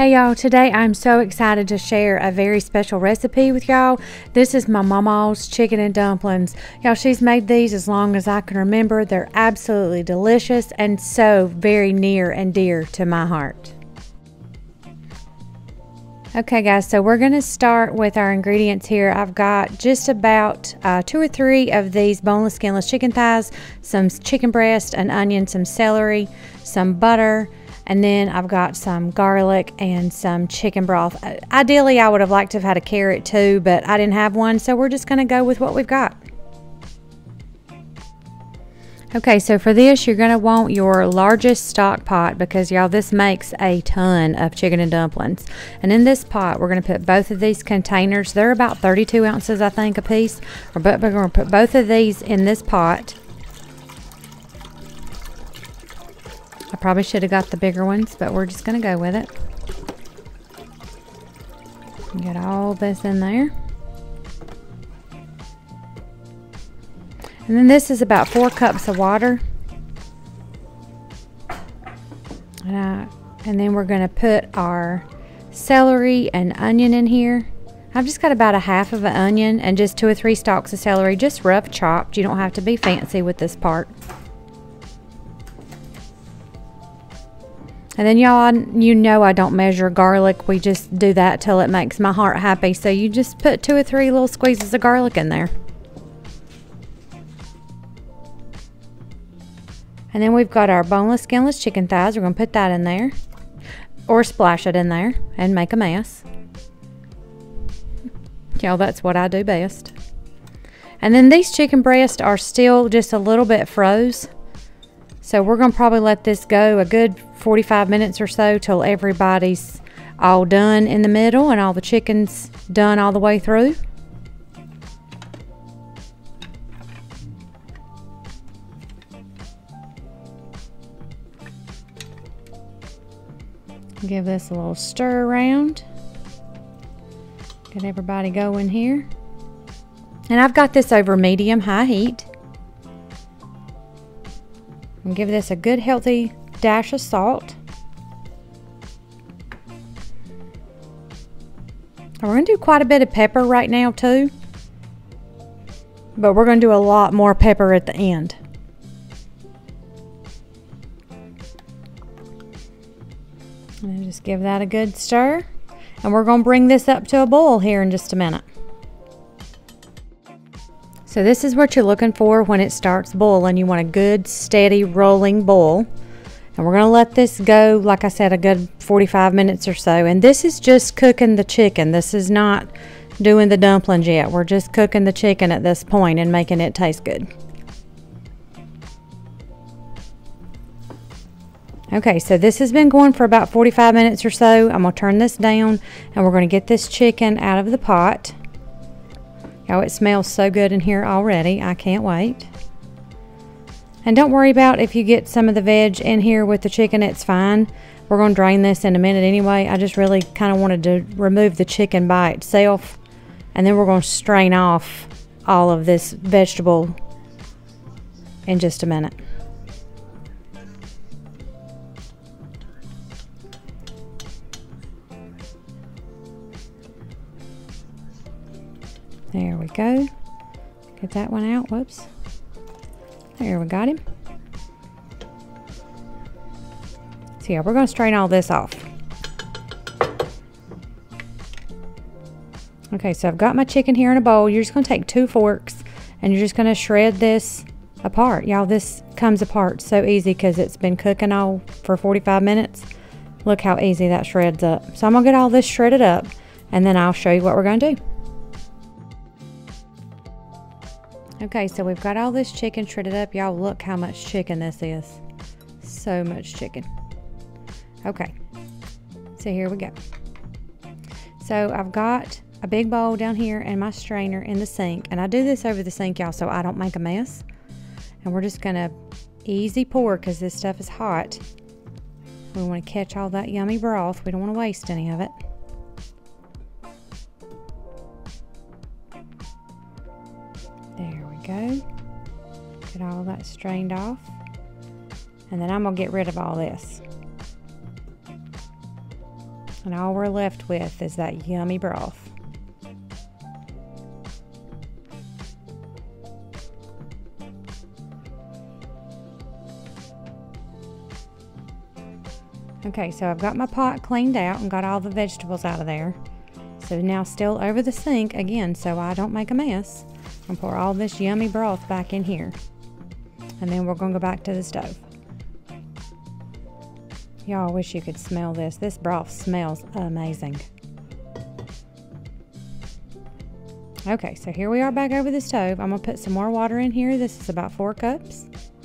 Hey y'all, today I'm so excited to share a very special recipe with y'all. This is my mamaw's chicken and dumplings. Y'all, she's made these as long as I can remember. They're absolutely delicious and so very near and dear to my heart. Okay guys, so we're going to start with our ingredients here. I've got just about 2 or 3 of these boneless, skinless chicken thighs, some chicken breast, an onion, some celery, some butter, and then I've got some garlic and some chicken broth. Ideally, I would have liked to have had a carrot too, but I didn't have one, so we're just going to go with what we've got. Okay, so for this, you're going to want your largest stock pot because, y'all, this makes a ton of chicken and dumplings. And in this pot, we're going to put both of these containers. They're about 32 ounces, I think, a piece. We're going to put both of these in this pot. I probably should have got the bigger ones, but we're just going to go with it. Get all this in there. And then this is about 4 cups of water. And then we're going to put our celery and onion in here. I've just got about a half of an onion and just 2 or 3 stalks of celery, just rough chopped. You don't have to be fancy with this part. And then y'all, you know I don't measure garlic. We just do that till it makes my heart happy. So you just put 2 or 3 little squeezes of garlic in there. And then we've got our boneless, skinless chicken thighs. We're going to put that in there. Or splash it in there and make a mess. Y'all, that's what I do best. And then these chicken breasts are still just a little bit froze. So we're going to probably let this go a good 45 minutes or so till everybody's all done in the middle and all the chicken's done all the way through. Give this a little stir around. Get everybody going here. And I've got this over medium-high heat. And give this a good healthy dash of salt. And we're going to do quite a bit of pepper right now too. But we're going to do a lot more pepper at the end. And just give that a good stir. And we're going to bring this up to a boil here in just a minute. So this is what you're looking for when it starts boiling. You want a good, steady, rolling boil. And we're going to let this go, like I said, a good 45 minutes or so. And this is just cooking the chicken. This is not doing the dumplings yet. We're just cooking the chicken at this point and making it taste good. Okay, so this has been going for about 45 minutes or so. I'm going to turn this down and we're going to get this chicken out of the pot. Oh, it smells so good in here already. I can't wait. And don't worry about if you get some of the veg in here with the chicken, it's fine. We're going to drain this in a minute anyway. I just really kind of wanted to remove the chicken by itself. And then we're going to strain off all of this vegetable in just a minute. There we go. Get that one out. Whoops. There, we got him. So yeah, we're going to strain all this off. Okay, so I've got my chicken here in a bowl. You're just going to take 2 forks and you're just going to shred this apart. Y'all, this comes apart so easy because it's been cooking all for 45 minutes. Look how easy that shreds up. So I'm going to get all this shredded up and then I'll show you what we're going to do. Okay, so we've got all this chicken shredded up. Y'all, look how much chicken this is. So much chicken. Okay, so here we go. So I've got a big bowl down here and my strainer in the sink. And I do this over the sink, y'all, so I don't make a mess. And we're just gonna easy pour because this stuff is hot. We want to catch all that yummy broth. We don't want to waste any of it. There we go. Get all that strained off. And then I'm going to get rid of all this. And all we're left with is that yummy broth. Okay, so I've got my pot cleaned out and got all the vegetables out of there. So now still over the sink again so I don't make a mess. I'm gonna pour all this yummy broth back in here. And then we're gonna go back to the stove. Y'all, wish you could smell this. This broth smells amazing. Okay, so here we are back over the stove. I'm gonna put some more water in here. This is about 4 cups.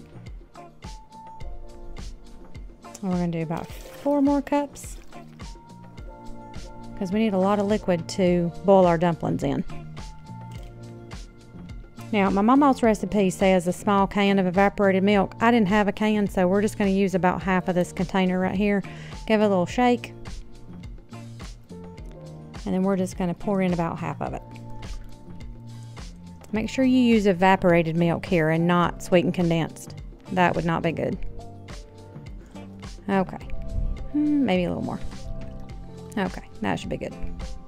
And we're gonna do about 4 more cups because we need a lot of liquid to boil our dumplings in. Now, my mama's recipe says a small can of evaporated milk. I didn't have a can, so we're just going to use about half of this container right here. Give it a little shake. And then we're just going to pour in about half of it. Make sure you use evaporated milk here and not sweetened condensed. That would not be good. Okay. Maybe a little more. Okay, that should be good.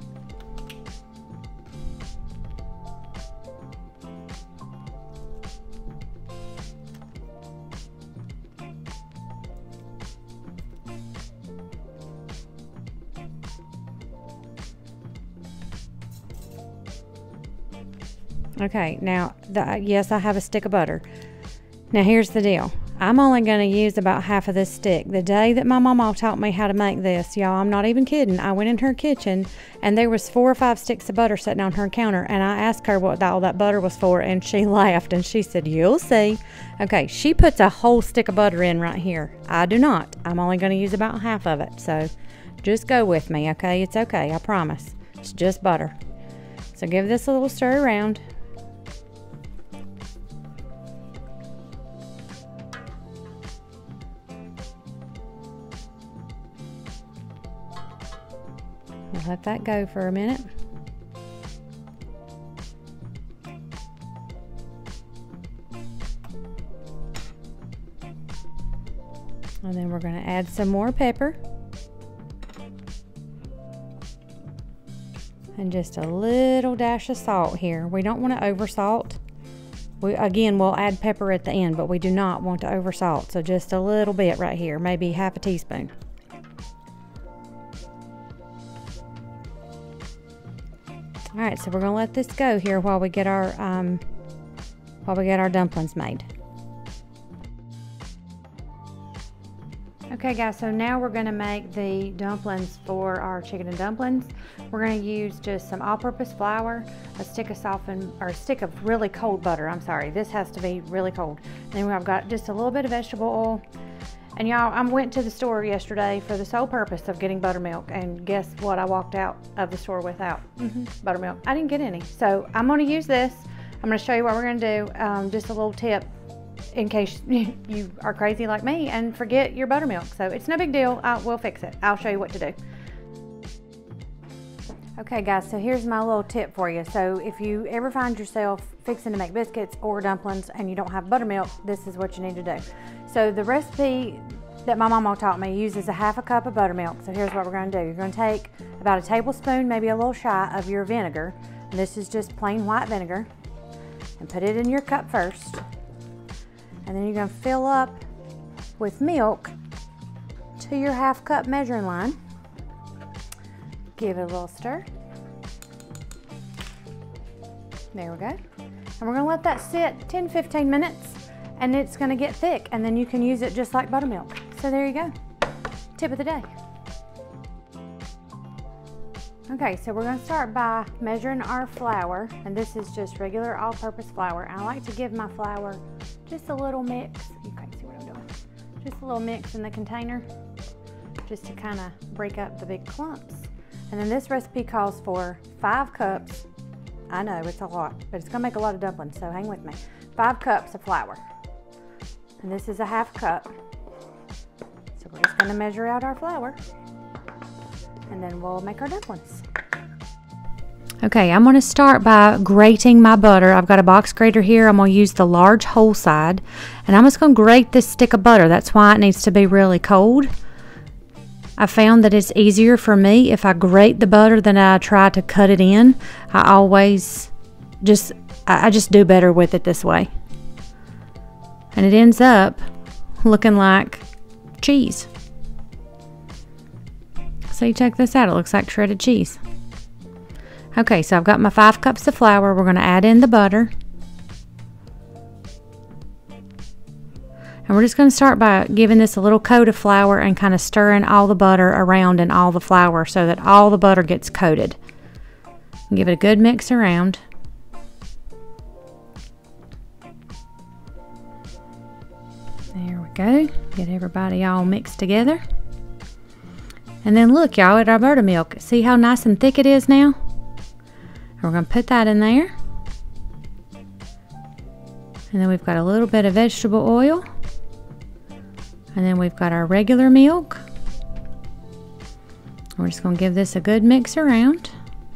Okay, now, yes, I have a stick of butter. Now, here's the deal. I'm only going to use about half of this stick. The day that my mama taught me how to make this, y'all, I'm not even kidding. I went in her kitchen, and there was 4 or 5 sticks of butter sitting on her counter, and I asked her what all that butter was for, and she laughed, and she said, "You'll see." Okay, she puts a whole stick of butter in right here. I do not. I'm only going to use about half of it, so just go with me, okay? It's okay, I promise. It's just butter. So give this a little stir around. Let that go for a minute. And then we're going to add some more pepper. And just a little dash of salt here. We don't want to over salt. Again, we'll add pepper at the end, but we do not want to over salt. So just a little bit right here, maybe half a teaspoon. All right, so we're gonna let this go here while we get our dumplings made. Okay, guys, so now we're gonna make the dumplings for our chicken and dumplings. We're gonna use just some all-purpose flour, a stick of really cold butter. I'm sorry, this has to be really cold. And then I've got just a little bit of vegetable oil. And y'all, I went to the store yesterday for the sole purpose of getting buttermilk, and guess what I walked out of the store without? Buttermilk. I didn't get any. So I'm going to use this. I'm going to show you what we're going to do. Just a little tip in case you are crazy like me and forget your buttermilk. So it's no big deal. We'll fix it. I'll show you what to do. Okay, guys, so here's my little tip for you. So if you ever find yourself fixing to make biscuits or dumplings and you don't have buttermilk, this is what you need to do. So the recipe that my mama taught me uses a half a cup of buttermilk. So here's what we're going to do. You're going to take about a tablespoon, maybe a little shy, of your vinegar. And this is just plain white vinegar. And put it in your cup first. And then you're going to fill up with milk to your half cup measuring line. Give it a little stir. There we go. And we're going to let that sit 10-15 minutes. And it's going to get thick, and then you can use it just like buttermilk. So there you go. Tip of the day. Okay, so we're going to start by measuring our flour, and this is just regular all-purpose flour. I like to give my flour just a little mix. You can't see what I'm doing. Just a little mix in the container, just to kind of break up the big clumps. And then this recipe calls for 5 cups. I know it's a lot, but it's going to make a lot of dumplings, so hang with me. 5 cups of flour. And this is a half cup. So we're just going to measure out our flour, and then we'll make our dumplings. Okay, I'm going to start by grating my butter. I've got a box grater here. I'm going to use the large whole side, and I'm just going to grate this stick of butter. That's why it needs to be really cold. I found that it's easier for me if I grate the butter than I try to cut it in. I just do better with it this way. And it ends up looking like cheese. So you check this out, it looks like shredded cheese. Okay, so I've got my 5 cups of flour. We're going to add in the butter. And we're just going to start by giving this a little coat of flour and kind of stirring all the butter around in all the flour so that all the butter gets coated. And give it a good mix around. There we go. Get everybody all mixed together. And then look, y'all, at our buttermilk. See how nice and thick it is now? And we're going to put that in there. And then we've got a little bit of vegetable oil. And then we've got our regular milk. We're just going to give this a good mix around.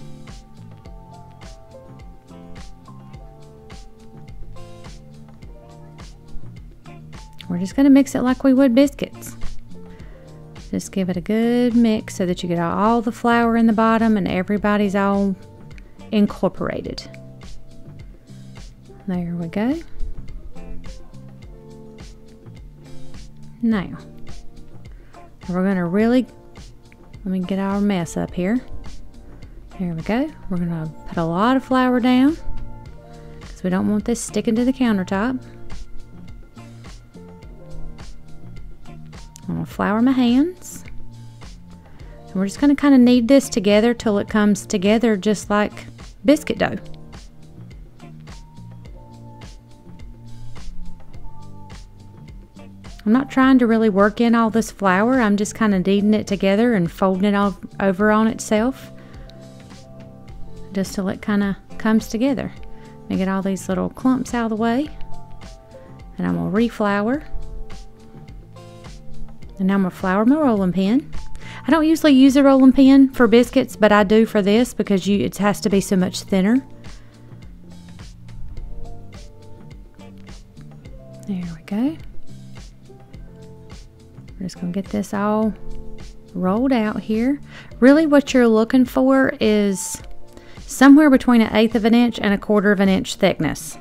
We're just going to mix it like we would biscuits. Just give it a good mix so that you get all the flour in the bottom and everybody's all incorporated. There we go. Now, we're going to let me get our mess up here. There we go. We're going to put a lot of flour down because we don't want this sticking to the countertop. I'm going to flour my hands. And we're just going to kind of knead this together till it comes together just like biscuit dough. I'm not trying to really work in all this flour. I'm just kind of kneading it together and folding it all over on itself. Just till it kind of comes together. Let me get all these little clumps out of the way. And I'm going to reflour. And now I'm going to flour my rolling pin. I don't usually use a rolling pin for biscuits, but I do for this because it has to be so much thinner. There we go. We're just going to get this all rolled out here. Really what you're looking for is somewhere between 1/8 of an inch and 1/4 of an inch thickness.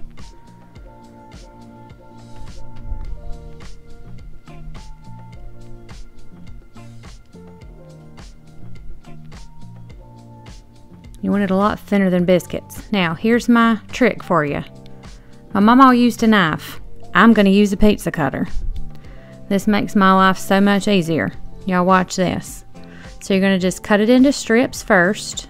You want it a lot thinner than biscuits. Now, here's my trick for you. My mama used a knife. I'm going to use a pizza cutter. This makes my life so much easier. Y'all watch this. So you're going to just cut it into strips first.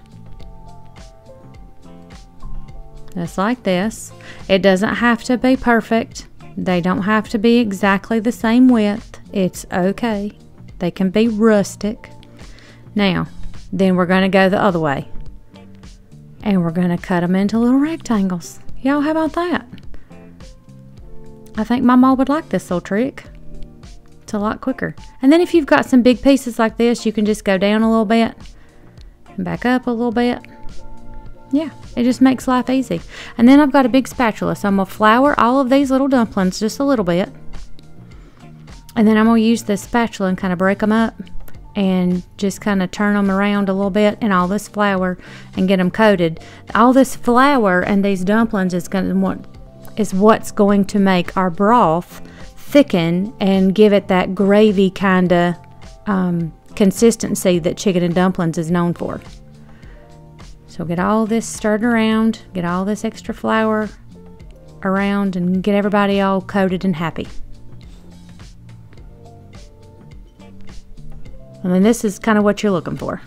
Just like this. It doesn't have to be perfect. They don't have to be exactly the same width. It's okay. They can be rustic. Now, then we're going to go the other way. And we're going to cut them into little rectangles. Y'all, how about that? I think my mom would like this little trick. It's a lot quicker. And then if you've got some big pieces like this, you can just go down a little bit and back up a little bit. Yeah, it just makes life easy. And then I've got a big spatula, so I'm going to flour all of these little dumplings just a little bit. And then I'm going to use this spatula and kind of break them up and just kind of turn them around a little bit in all this flour and get them coated. All this flour and these dumplings is what's going to make our broth thicken and give it that gravy kind of consistency that chicken and dumplings is known for. So get all this stirred around, get all this extra flour around, and get everybody all coated and happy. And then this is kind of what you're looking for.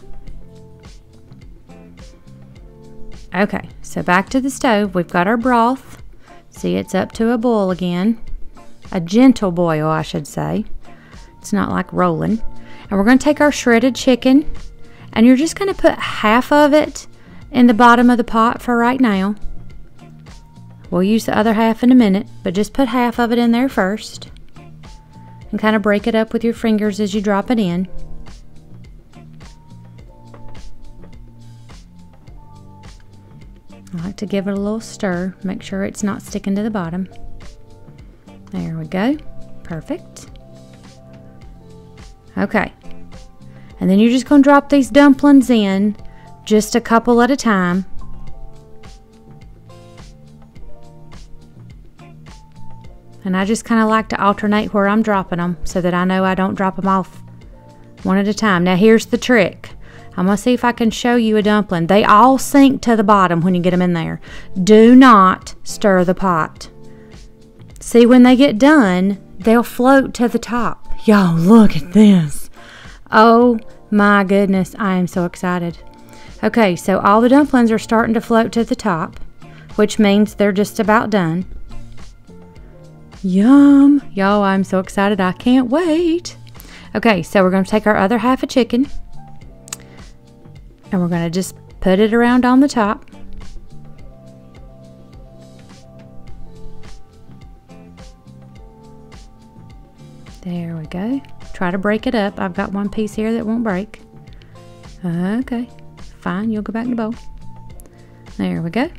Okay, so back to the stove. We've got our broth. See, it's up to a boil again. A gentle boil, I should say. It's not like rolling. And we're going to take our shredded chicken, and you're just going to put half of it in the bottom of the pot for right now. We'll use the other half in a minute, but just put half of it in there first. And kind of break it up with your fingers as you drop it in. I like to give it a little stir, make sure it's not sticking to the bottom. There we go. Perfect. Okay. And then you're just going to drop these dumplings in just a couple at a time. And I just kind of like to alternate where I'm dropping them so that I know I don't drop them off one at a time. Now here's the trick. I'm going to see if I can show you a dumpling. They all sink to the bottom when you get them in there. Do not stir the pot. See, when they get done, they'll float to the top. Y'all, look at this. Oh my goodness, I am so excited. Okay, so all the dumplings are starting to float to the top, which means they're just about done. Yum! Y'all, I'm so excited. I can't wait. Okay, so we're going to take our other half of chicken and we're going to just put it around on the top. There we go. Try to break it up. I've got one piece here that won't break. Okay, fine. You'll go back in the bowl. There we go.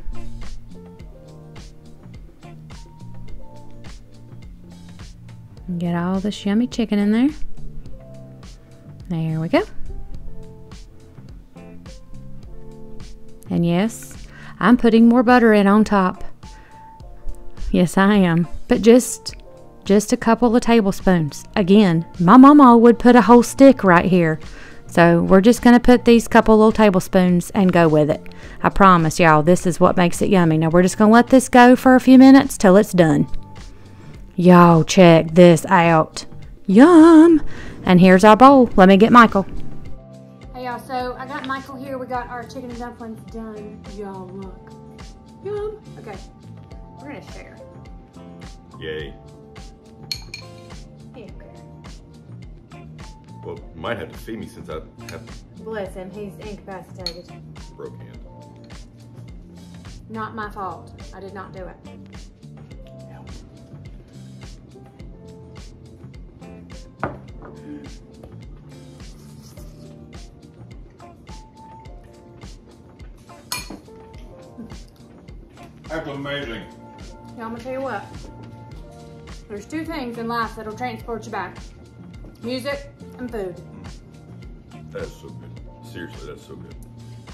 Get all this yummy chicken in there. There we go. And yes, I'm putting more butter in on top. Yes, I am. But just a couple of tablespoons. Again, my mama would put a whole stick right here. So we're just going to put these couple little tablespoons and go with it. I promise y'all, this is what makes it yummy. Now we're just going to let this go for a few minutes till it's done. Y'all, check this out. Yum! And here's our bowl. Let me get Michael. Hey y'all, so I got Michael here. We got our chicken and dumplings done. Y'all, look. Yum! Okay, we're gonna share. Yay. He don't care. Well, you might have to feed me since I have Bless him, he's incapacitated. broke hand. Not my fault. I did not do it. That's amazing. Y'all, I'm gonna tell you what. There's two things in life that'll transport you back. Music and food. That's so good. Seriously, that's so good.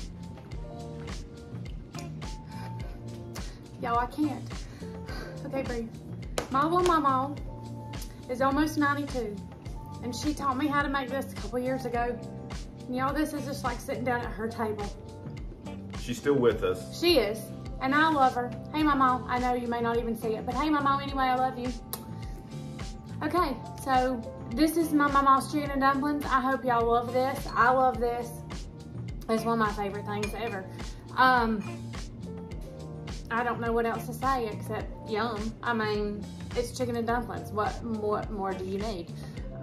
Y'all, I can't. Okay, breathe. My little mama is almost 92. And she taught me how to make this a couple years ago. And y'all, this is just like sitting down at her table. She's still with us. She is. And I love her. Hey, Mama. I know you may not even see it, but hey, Mama, anyway, I love you. Okay, so this is my mama's chicken and dumplings. I hope y'all love this. I love this. It's one of my favorite things ever. I don't know what else to say except yum. I mean, it's chicken and dumplings. What more do you need?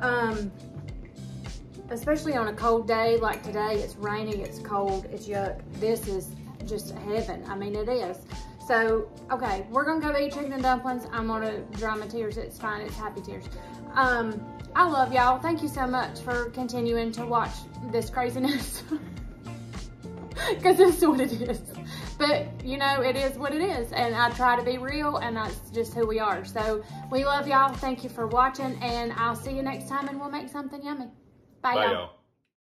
Especially on a cold day like today. It's rainy, it's cold, it's yuck. This is just heaven. I mean, it is. So, okay, we're gonna go eat chicken and dumplings. I'm gonna dry my tears. It's fine. It's happy tears. I love y'all. Thank you so much for continuing to watch this craziness. Because this is what it is. But, you know, it is what it is. And I try to be real, and that's just who we are. So, we love y'all. Thank you for watching, and I'll see you next time, and we'll make something yummy. Bye, y'all.